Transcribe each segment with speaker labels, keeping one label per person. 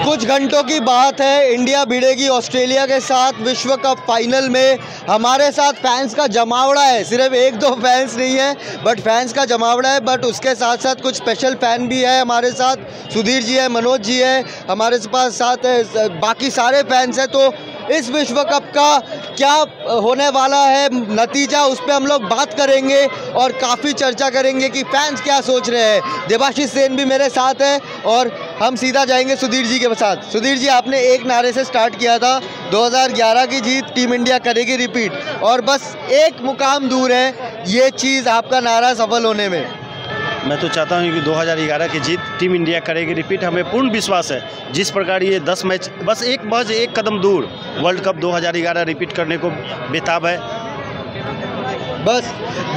Speaker 1: कुछ घंटों की बात है, इंडिया भिड़ेगी ऑस्ट्रेलिया के साथ विश्व कप फाइनल में। हमारे साथ फैंस का जमावड़ा है, सिर्फ एक दो फैंस नहीं है बट फैंस का जमावड़ा है। बट उसके साथ साथ कुछ स्पेशल फ़ैन भी है हमारे साथ। सुधीर जी है, मनोज जी है हमारे पास, साथ है बाकी सारे फैंस हैं। तो इस विश्व कप का क्या होने वाला है नतीजा, उस पर हम लोग बात करेंगे और काफ़ी चर्चा करेंगे कि फैंस क्या सोच रहे हैं। देवाशीष सेन भी मेरे साथ है और हम सीधा जाएंगे सुधीर जी के साथ। सुधीर जी, आपने एक नारे से स्टार्ट किया था 2011 की जीत टीम इंडिया करेगी रिपीट, और बस एक मुकाम दूर है ये चीज़ आपका नारा सफल होने में।
Speaker 2: मैं तो चाहता हूं कि 2011 की जीत टीम इंडिया करेगी रिपीट। हमें पूर्ण विश्वास है जिस प्रकार ये 10 मैच बस एक कदम दूर वर्ल्ड कप 2011 रिपीट करने को बेताब है।
Speaker 1: बस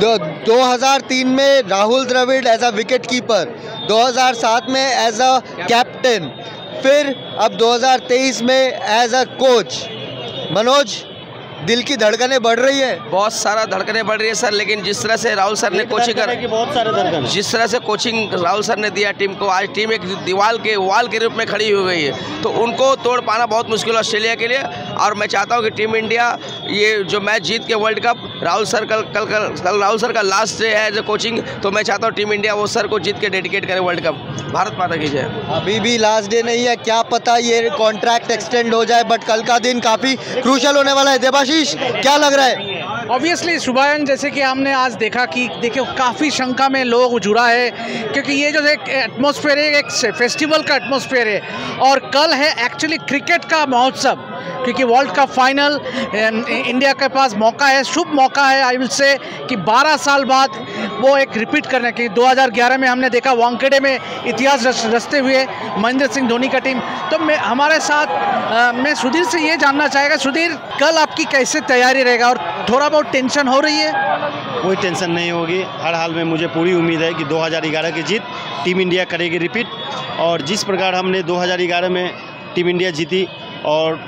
Speaker 1: 2003 में Rahul Dravid as a wicketkeeper, 2007 में एज अ कैप्टन, फिर अब 2023 में एज अ कोच। मनोज, दिल की धड़कनें बढ़ रही है?
Speaker 3: बहुत सारा धड़कनें बढ़ रही है सर, लेकिन जिस तरह से राहुल सर ने कोचिंग
Speaker 2: बहुत सारे धड़कन,
Speaker 3: जिस तरह से कोचिंग राहुल सर ने दिया टीम को, आज टीम एक दीवार के वाल के रूप में खड़ी हो गई है। तो उनको तोड़ पाना बहुत मुश्किल है ऑस्ट्रेलिया के लिए। और मैं चाहता हूं कि टीम इंडिया ये जो मैच जीत के वर्ल्ड कप, राहुल सर कल राहुल सर का लास्ट डे है एज ए कोचिंग, तो मैं चाहता हूँ टीम इंडिया वो सर को जीत के डेडिकेट करे वर्ल्ड कप। भारत माता की जय।
Speaker 1: अभी भी लास्ट डे नहीं है, क्या पता ये कॉन्ट्रैक्ट एक्सटेंड हो जाए, बट कल का दिन काफ़ी क्रूशल होने वाला है। देवाशीष, क्या लग रहा है?
Speaker 4: ऑब्वियसली शुभायन, जैसे कि हमने आज देखा कि देखिए काफ़ी शंका में लोग जुड़ा है, क्योंकि ये जो एक एटमॉस्फेयर है, एक फेस्टिवल का एटमॉस्फेयर है। और कल है एक्चुअली क्रिकेट का महोत्सव, क्योंकि वर्ल्ड कप फाइनल इंडिया के पास मौका है, शुभ मौका है आई विल से, कि 12 साल बाद वो एक रिपीट करने की। 2011 में हमने देखा वानखेड़े में इतिहास रचते हुए महेंद्र सिंह धोनी का टीम। तो हमारे साथ मैं सुधीर से ये जानना चाहेगा, सुधीर कल आपकी कैसे तैयारी रहेगा और थोड़ा बहुत टेंशन हो रही है?
Speaker 2: कोई टेंशन नहीं होगी। हर हाल में मुझे पूरी उम्मीद है कि 2011 की जीत टीम इंडिया करेगी रिपीट। और जिस प्रकार हमने 2011 में टीम इंडिया जीती और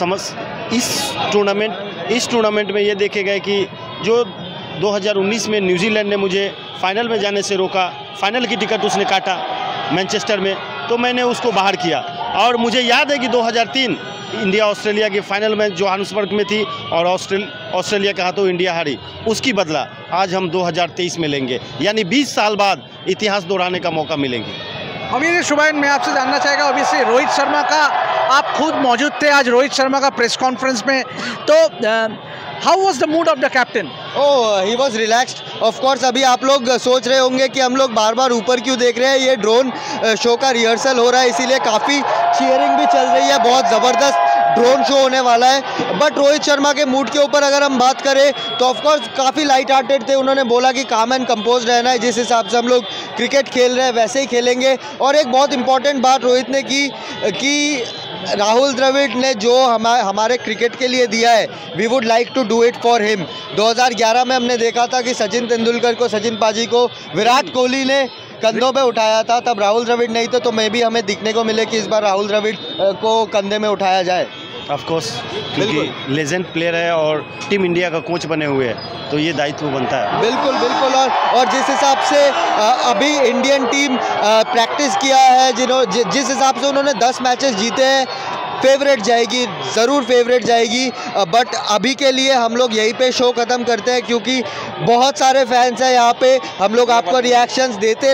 Speaker 2: इस टूर्नामेंट में ये देखे गए कि जो 2019 में न्यूजीलैंड ने मुझे फाइनल में जाने से रोका, फाइनल की टिकट उसने काटा मैनचेस्टर में, तो मैंने उसको बाहर किया। और मुझे याद है कि 2003 इंडिया ऑस्ट्रेलिया की फाइनल में जोहान्सबर्ग में थी और ऑस्ट्रेलिया के हाथों इंडिया हारी, उसकी बदला आज हम 2023 में लेंगे, यानी 20 साल बाद इतिहास दोहराने का मौका मिलेंगे।
Speaker 4: अभी शुभायन, मैं आपसे जानना चाहेगा, ऑब्वियसली रोहित शर्मा का आप खुद मौजूद थे आज रोहित शर्मा का प्रेस कॉन्फ्रेंस में, तो how was the mood of the captain?
Speaker 1: Oh, he was relaxed of course. अभी आप लोग सोच रहे होंगे कि हम लोग बार बार ऊपर क्यों देख रहे हैं, ये ड्रोन शो का रिहर्सल हो रहा है, इसीलिए काफ़ी चीयरिंग भी चल रही है, बहुत ज़बरदस्त ड्रोन शो होने वाला है। बट रोहित शर्मा के मूड के ऊपर अगर हम बात करें तो ऑफकोर्स काफ़ी लाइट हार्टेड थे। उन्होंने बोला कि काम एंड कंपोज रहना है, जिस हिसाब से हम लोग क्रिकेट खेल रहे हैं वैसे ही खेलेंगे। और एक बहुत इंपॉर्टेंट बात रोहित ने की कि राहुल द्रविड़ ने जो हमारे क्रिकेट के लिए दिया है, we would like to do it for him. 2011 में हमने देखा था कि सचिन तेंदुलकर को, सचिन पाजी को विराट कोहली ने कंधों पे उठाया था, तब राहुल द्रविड़ नहीं थे। तो मैं भी हमें दिखने को मिले कि इस बार राहुल द्रविड़ को कंधे में उठाया जाए।
Speaker 2: ऑफ कोर्स, क्योंकि लेजेंड प्लेयर है और टीम इंडिया का कोच बने हुए हैं, तो ये दायित्व बनता है।
Speaker 1: बिल्कुल बिल्कुल। और जिस हिसाब से अभी इंडियन टीम प्रैक्टिस किया है, जिस हिसाब से उन्होंने 10 मैचेस जीते हैं, फेवरेट जाएगी, ज़रूर फेवरेट जाएगी। बट अभी के लिए हम लोग यहीं पे शो ख़त्म करते हैं, क्योंकि बहुत सारे फैंस हैं यहाँ पे। हम लोग आपको रिएक्शंस देते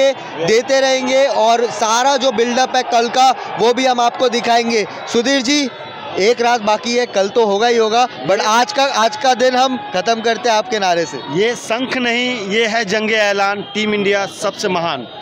Speaker 1: रहेंगे और सारा जो बिल्डअप है कल का वो भी हम आपको दिखाएंगे। सुधीर जी, एक रात बाकी है, कल तो होगा ही होगा, बट आज का दिन हम खत्म करते हैं आपके नारे से।
Speaker 2: ये शंख नहीं, ये है जंगे ऐलान, टीम इंडिया सबसे महान।